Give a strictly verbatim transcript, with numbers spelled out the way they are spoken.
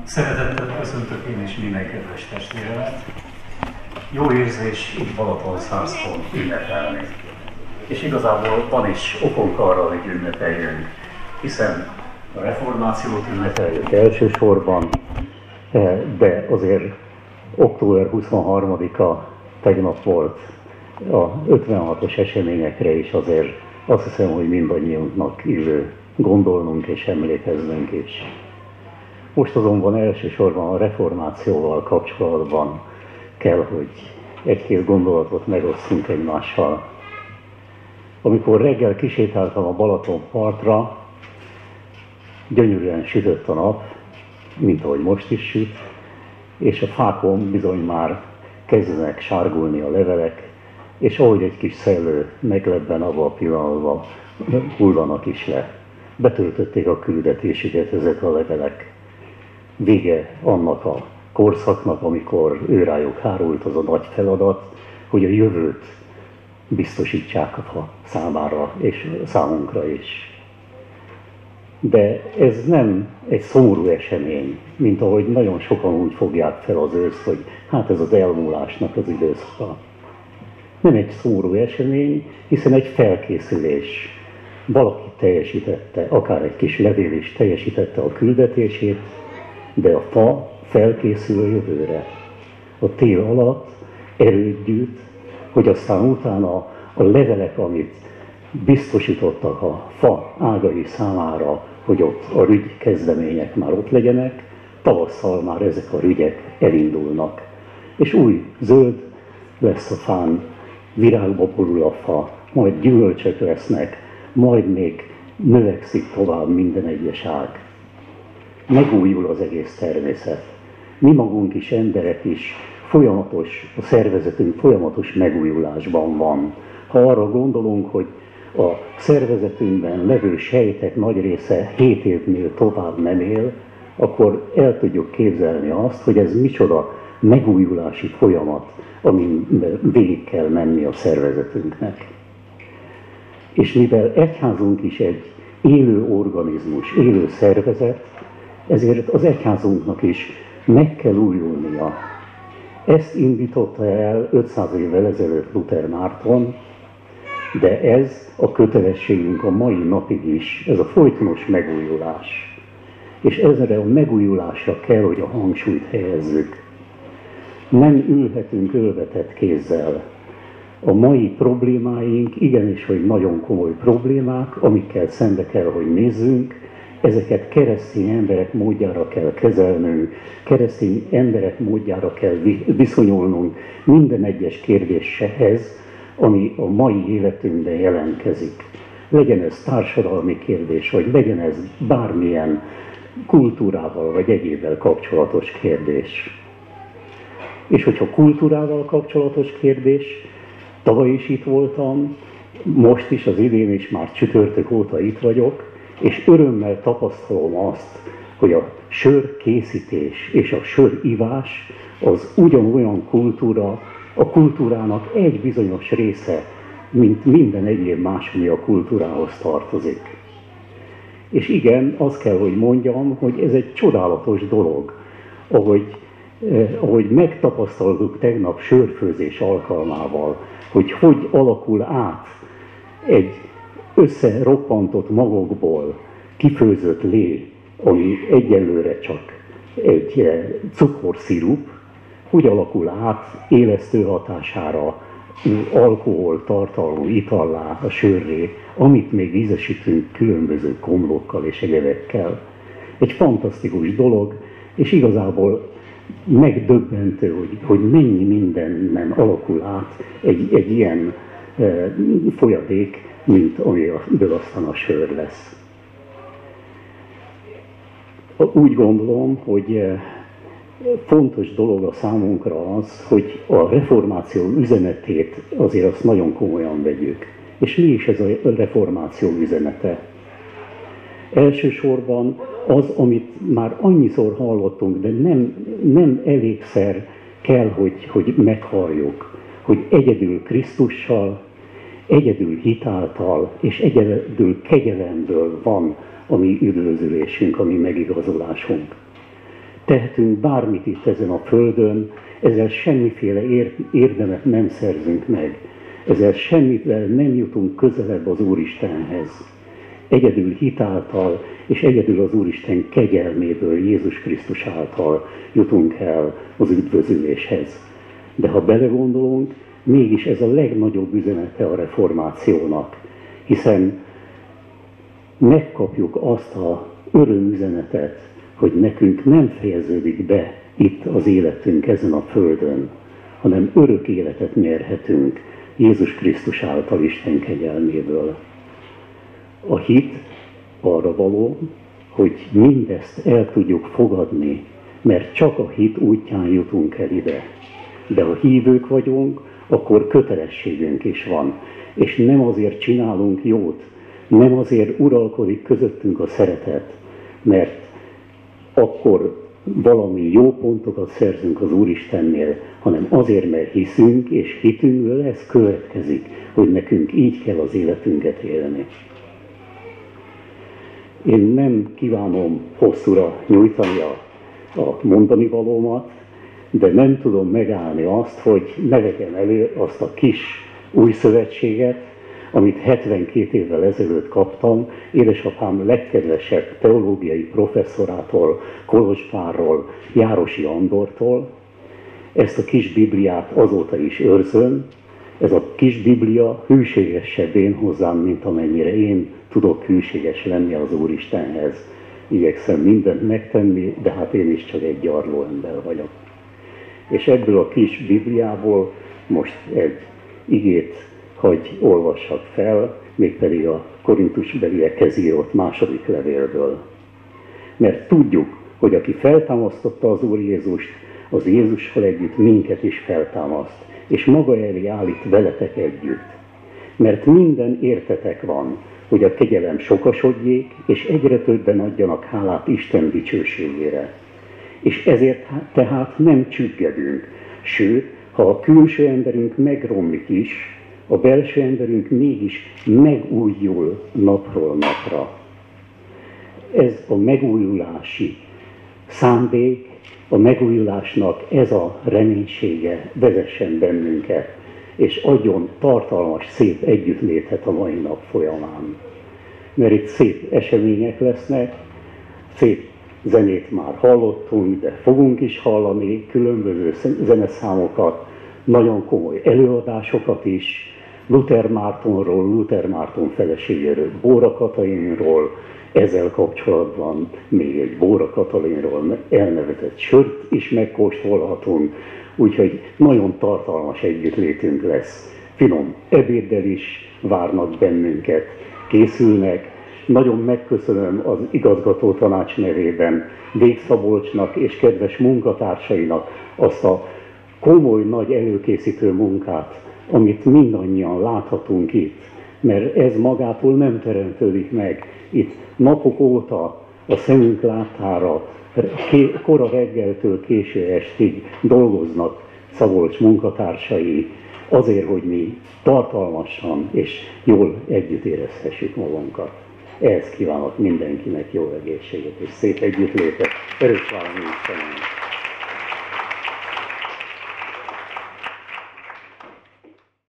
Szeretettel köszöntök én is minden kedves testvéremet. Jó érzés itt Balatonszázon ünnepelni. És igazából van is okunk arra, hogy ünnepeljünk, hiszen a reformációt ünnepeljük elsősorban, de azért október huszonharmadika tegnap volt a ötvenhatos eseményekre is, azért azt hiszem, hogy mindannyiunknak illő gondolnunk és emlékeznünk is. Most azonban elsősorban a reformációval kapcsolatban kell, hogy egy-két gondolatot megosztunk egymással. Amikor reggel kisétáltam a Balaton partra, gyönyörűen sütött a nap, mint ahogy most is süt, és a fákon bizony már kezdenek sárgulni a levelek, és ahogy egy kis szellő meglebben abba a pillanatban, hullanak is le. Betöltötték a küldetésüket ezek a levelek. Vége annak a korszaknak, amikor őrájuk hárult az a nagy feladat, hogy a jövőt biztosítsák a számára és számunkra is. De ez nem egy szomorú esemény, mint ahogy nagyon sokan úgy fogják fel az őszt, hogy hát ez az elmúlásnak az időszaka. Nem egy szomorú esemény, hiszen egy felkészülés. Valaki teljesítette, akár egy kis levél is teljesítette a küldetését, de a fa felkészül a jövőre. A tél alatt erőt gyűjt, hogy aztán utána a levelek, amit biztosítottak a fa ágai számára, hogy ott a rügy kezdemények már ott legyenek, tavasszal már ezek a rügyek elindulnak. És új zöld lesz a fán, virágba borul a fa, majd gyümölcsök lesznek, majd még növekszik tovább minden egyes ág. Megújul az egész természet. Mi magunk is, emberek is, folyamatos, a szervezetünk folyamatos megújulásban van. Ha arra gondolunk, hogy a szervezetünkben levő sejtek nagy része hét évnél tovább nem él, akkor el tudjuk képzelni azt, hogy ez micsoda megújulási folyamat, amin végig kell menni a szervezetünknek. És mivel egyházunk is egy élő organizmus, élő szervezet, ezért az egyházunknak is meg kell újulnia. Ezt indította el ötszáz évvel ezelőtt Luther Márton, de ez a kötelességünk a mai napig is, ez a folytonos megújulás. És ezre a megújulásra kell, hogy a hangsúlyt helyezzük. Nem ülhetünk ölvetett kézzel. A mai problémáink igenis, hogy nagyon komoly problémák, amikkel szembe kell, hogy nézzünk, ezeket keresztény emberek módjára kell kezelnünk, keresztény emberek módjára kell viszonyulnunk minden egyes kérdéshez, ami a mai életünkben jelentkezik. Legyen ez társadalmi kérdés, vagy legyen ez bármilyen kultúrával vagy egyébben kapcsolatos kérdés. És hogyha kultúrával kapcsolatos kérdés, tavaly is itt voltam, most is, az idén is, már csütörtök óta itt vagyok, és örömmel tapasztalom azt, hogy a sör készítés és a sör ivás az ugyanolyan kultúra, a kultúrának egy bizonyos része, mint minden egyéb más, ami a kultúrához tartozik. És igen, azt kell, hogy mondjam, hogy ez egy csodálatos dolog, ahogy, eh, ahogy megtapasztaltuk tegnap sörfőzés alkalmával, hogy hogy alakul át egy összeroppantott magokból kifőzött lé, ami egyelőre csak egy cukorszirup, úgy alakul át élesztő hatására alkohol tartalmú itallá, a sörré, amit még ízesítünk különböző komlókkal és egyebekkel. Egy fantasztikus dolog, és igazából megdöbbentő, hogy, hogy mennyi mindenben alakul át egy, egy ilyen e, folyadék, mint amiből aztán a sör lesz. Úgy gondolom, hogy fontos dolog a számunkra az, hogy a reformáció üzenetét azért azt nagyon komolyan vegyük. És mi is ez a reformáció üzenete? Elsősorban az, amit már annyiszor hallottunk, de nem, nem elégszer kell, hogy, hogy meghalljuk, hogy egyedül Krisztussal, egyedül hitáltal és egyedül kegyelemből van a mi üdvözülésünk, a mi megigazulásunk. tehetünk bármit itt ezen a földön, ezzel semmiféle érdemet nem szerzünk meg, ezzel semmivel nem jutunk közelebb az Úristenhez. Egyedül hitáltal és egyedül az Úristen kegyelméből, Jézus Krisztus által jutunk el az üdvözüléshez. De ha belegondolunk, mégis ez a legnagyobb üzenete a reformációnak, hiszen megkapjuk azt a örömüzenetet, hogy nekünk nem fejeződik be itt az életünk ezen a földön, hanem örök életet nyerhetünk Jézus Krisztus által Isten kegyelméből. A hit arra való, hogy mindezt el tudjuk fogadni, mert csak a hit útján jutunk el ide. De ha hívők vagyunk, akkor kötelességünk is van, és nem azért csinálunk jót, nem azért uralkodik közöttünk a szeretet, mert akkor valami jó pontokat szerzünk az Úristennél, hanem azért, mert hiszünk, és hitünkből ez következik, hogy nekünk így kell az életünket élni. Én nem kívánom hosszúra nyújtani a, a mondani valómat, de nem tudom megállni azt, hogy ne vegyem elő azt a kis új szövetséget, amit hetvenkét évvel ezelőtt kaptam, édesapám legkedvesebb teológiai professzorától, Kolozsvárról, Járosi Andortól. Ezt a kis Bibliát azóta is őrzöm. Ez a kis Biblia hűségesebb én hozzám, mint amennyire én tudok hűséges lenni az Úristenhez. Igyekszem mindent megtenni, de hát én is csak egy gyarló ember vagyok. És ebből a kis Bibliából most egy igét hagy olvassak fel, mégpedig a korintusbeliekhez írott második levélből. Mert tudjuk, hogy aki feltámasztotta az Úr Jézust, az Jézussal együtt minket is feltámaszt, és maga elé állít veletek együtt. Mert minden értetek van, hogy a kegyelem sokasodjék, és egyre többen adjanak hálát Isten dicsőségére. És ezért tehát nem csüggedünk, sőt, ha a külső emberünk megromlik is, a belső emberünk mégis megújul napról napra. Ez a megújulási szándék, a megújulásnak ez a reménysége vezessen bennünket, és adjon tartalmas, szép együttlétet a mai nap folyamán. Mert itt szép események lesznek, szép zenét már hallottunk, de fogunk is hallani különböző zeneszámokat, nagyon komoly előadásokat is, Luther Mártonról, Luther Márton feleségéről, Bóra Katalinról, ezzel kapcsolatban még egy Bóra Katalinról elnevezett sört is megkóstolhatunk, úgyhogy nagyon tartalmas együttlétünk lesz. Finom ebéddel is várnak bennünket, készülnek. Nagyon megköszönöm az igazgató tanács nevében Vég Szabolcsnak és kedves munkatársainak azt a komoly, nagy előkészítő munkát, amit mindannyian láthatunk itt, mert ez magától nem teremtődik meg. Itt napok óta a szemünk láttára, kora reggeltől késő estig dolgoznak Szabolcs munkatársai azért, hogy mi tartalmasan és jól együtt érezhessük magunkat. Ehhez kívánok mindenkinek jó egészséget és szép együttlétet. Erős valami Istenem!